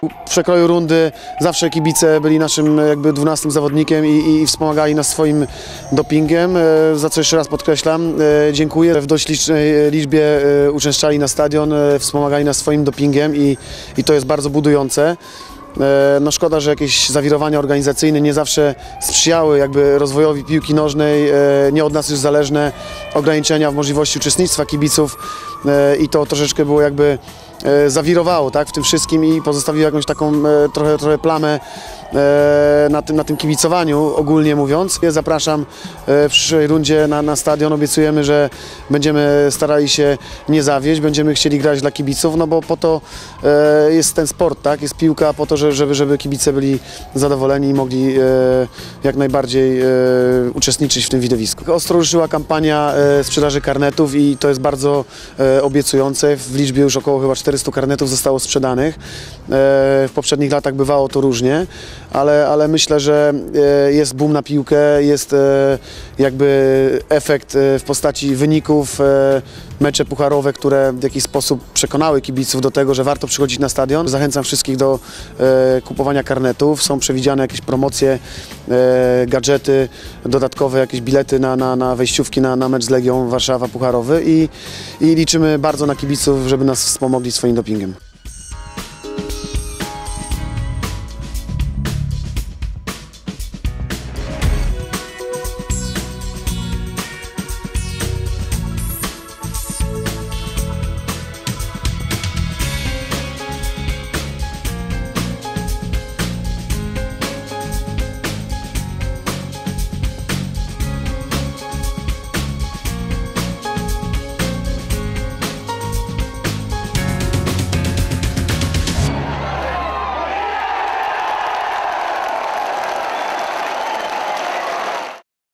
W przekroju rundy zawsze kibice byli naszym jakby 12 zawodnikiem i wspomagali nas swoim dopingiem, za co jeszcze raz podkreślam, dziękuję. W dość licznej liczbie uczęszczali na stadion, wspomagali nas swoim dopingiem i to jest bardzo budujące. No szkoda, że jakieś zawirowania organizacyjne nie zawsze sprzyjały jakby rozwojowi piłki nożnej, nie od nas już zależne ograniczenia w możliwości uczestnictwa kibiców i to troszeczkę było jakby zawirowało, tak, w tym wszystkim i pozostawiło jakąś taką trochę plamę na tym kibicowaniu, ogólnie mówiąc. Zapraszam w przyszłej rundzie na stadion. Obiecujemy, że będziemy starali się nie zawieść, będziemy chcieli grać dla kibiców, no bo po to jest ten sport, tak? Jest piłka po to, żeby kibice byli zadowoleni i mogli jak najbardziej uczestniczyć w tym widowisku. Ostro ruszyła kampania sprzedaży karnetów i to jest bardzo obiecujące. W liczbie już około chyba 400 karnetów zostało sprzedanych. W poprzednich latach bywało to różnie, ale myślę, że jest boom na piłkę, jest jakby efekt w postaci wyników, mecze pucharowe, które w jakiś sposób przekonały kibiców do tego, że warto przychodzić na stadion. Zachęcam wszystkich do kupowania karnetów. Są przewidziane jakieś promocje, gadżety, dodatkowe jakieś bilety na wejściówki na mecz z Legią Warszawa pucharowy i liczymy bardzo na kibiców, żeby nas wspomogli swoim dopingiem.